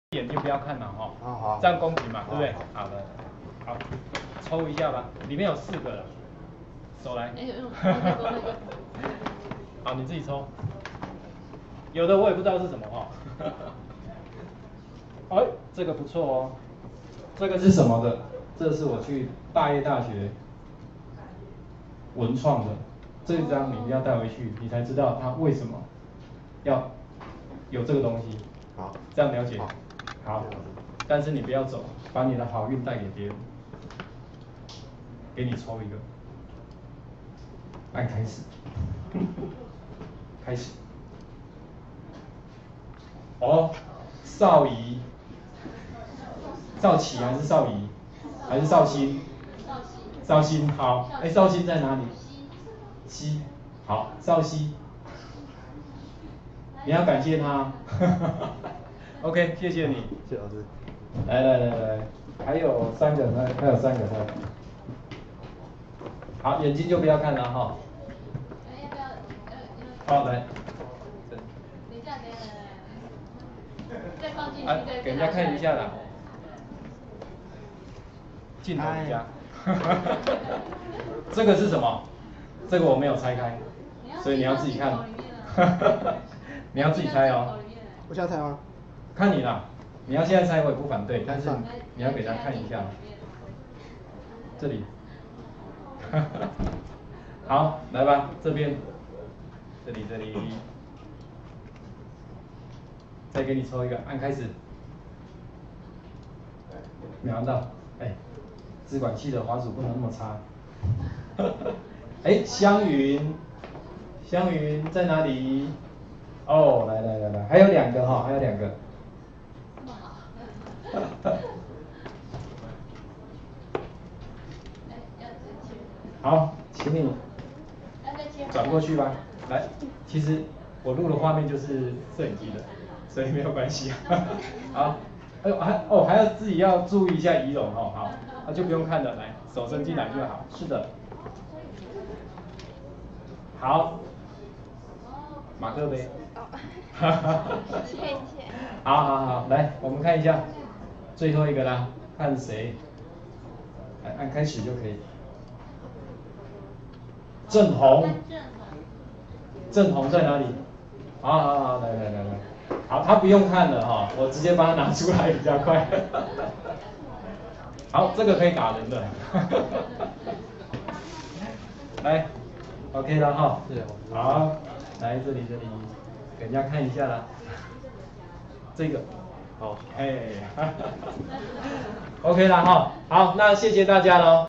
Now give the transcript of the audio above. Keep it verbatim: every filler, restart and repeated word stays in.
眼睛不要看了哈， 好好， 这样公平嘛，对不对？ 好好的，好，抽一下吧，里面有四个了，手来。 哎呦，那个那个。 好，你自己抽。有的我也不知道是什么哈。哎，这个不错哦。这个是什么的？这是我去大业大学文创的，这张你一定要带回去，你才知道它为什么要有这个东西。 好， 这样了解。 好， 好，但是你不要走，把你的好运带给别人。给你抽一个，按开始，开始。哦，少仪，少奇还是少仪，还是少熙？少熙，好，哎，少熙在哪里？熙，好，少熙，你要感谢他。OK， 谢谢你， 谢谢老师。 来来来来，还有三个，还还有三个，还有。好，眼睛就不要看了哈。 要不要？ 好，来。 等一下，等一下，等一下，再放进去， 啊， 再给人家看一下啦。镜头一下。这个是什么？这个我没有拆开，所以你要自己看。你要自己猜哦。 我现在猜吗？ 看你啦，你要现在猜我也不反对，但是你要给他看一下。这里。好，来吧，这边，这里这里，再给你抽一个，按开始。没按到，哎，支管器的滑鼠不能那么差。哎，香云，香云在哪里？哦，来来来来，还有两个哈，还有两个。 这么好。 好，请你转过去吧。来，其实我录的画面就是摄影机的，所以没有关系。好，哎呦还哦还要自己要注意一下仪容哦，好，那就不用看了，来手伸进来就好。是的。好，马克杯。 谢谢。 好好好，来我们看一下最后一个啦，看谁，来按开始就可以。郑红，郑红在哪里？好好好，来来来来，好，他不用看了哈，我直接帮他拿出来比较快。好，这个可以打人的。来 ，OK 了哈。 是。 好，来这里这里，给人家看一下啦。这个。 好。 哎。OK 了哈，好，那谢谢大家喽。